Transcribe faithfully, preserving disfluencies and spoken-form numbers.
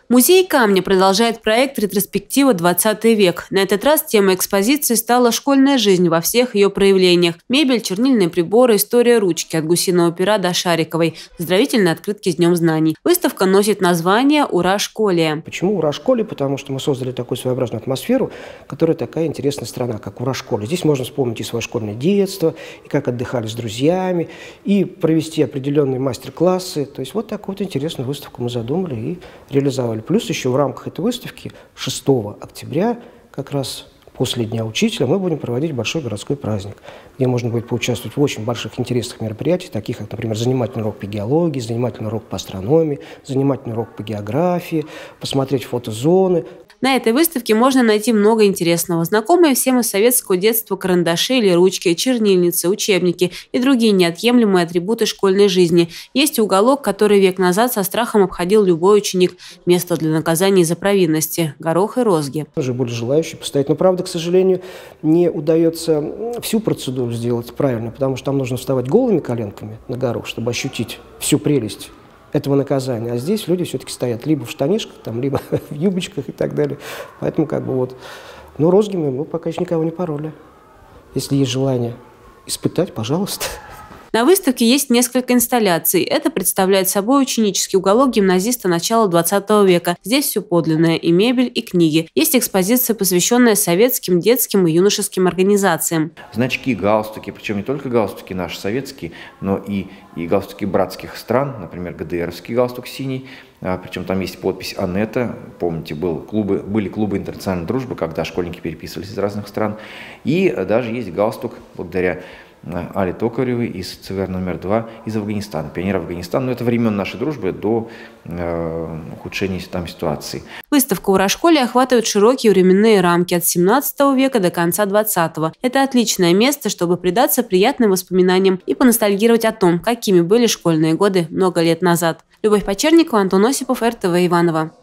Музей камня продолжает проект «Ретроспектива двадцатый век». На этот раз темой экспозиции стала школьная жизнь во всех ее проявлениях. Мебель, чернильные приборы, история ручки от гусиного пера до шариковой, поздравительные открытки с Днем знаний. Выставка носит название «Ура-школе». Почему «Ура-школе»? Потому что мы создали такую своеобразную атмосферу, которая такая интересная страна, как «Ура-школе». Здесь можно вспомнить и свое школьное детство, и как отдыхали с друзьями, и провести определенные мастер-классы. То есть вот такую вот интересную выставку мы задумали и реализовали. Плюс еще в рамках этой выставки шестого октября, как раз после Дня учителя, мы будем проводить большой городской праздник, где можно будет поучаствовать в очень больших интересных мероприятиях, таких как, например, занимательный урок по геологии, занимательный урок по астрономии, занимательный урок по географии, посмотреть фотозоны. На этой выставке можно найти много интересного. Знакомые всем из советского детства карандаши или ручки, чернильницы, учебники и другие неотъемлемые атрибуты школьной жизни. Есть уголок, который век назад со страхом обходил любой ученик. Место для наказания за провинности – горох и розги. Уже были желающие постоять. Но, правда, к сожалению, не удается всю процедуру сделать правильно, потому что там нужно вставать голыми коленками на горох, чтобы ощутить всю прелесть этого наказания. А здесь люди все-таки стоят либо в штанишках, там, либо в юбочках и так далее. Поэтому как бы вот... Но розгами мы пока еще никого не пороли. Если есть желание испытать, пожалуйста. На выставке есть несколько инсталляций. Это представляет собой ученический уголок гимназиста начала двадцатого века. Здесь все подлинное – и мебель, и книги. Есть экспозиция, посвященная советским, детским и юношеским организациям. Значки, галстуки, причем не только галстуки наши советские, но и, и галстуки братских стран, например, ГДРовский галстук синий. Причем там есть подпись «Анетта». Помните, был клубы, были клубы интернациональной дружбы, когда школьники переписывались из разных стран. И даже есть галстук, благодаря Али Токаревой из ЦВР номер два из Афганистана, пионер Афганистана. Но это времен нашей дружбы до э, ухудшения там ситуации. Выставка «Ура-школе» охватывает широкие временные рамки от семнадцатого века до конца двадцатого. Это отличное место, чтобы предаться приятным воспоминаниям и поностальгировать о том, какими были школьные годы много лет назад. Любовь Почерникова, Антон Осипов, эр тэ вэ Иваново.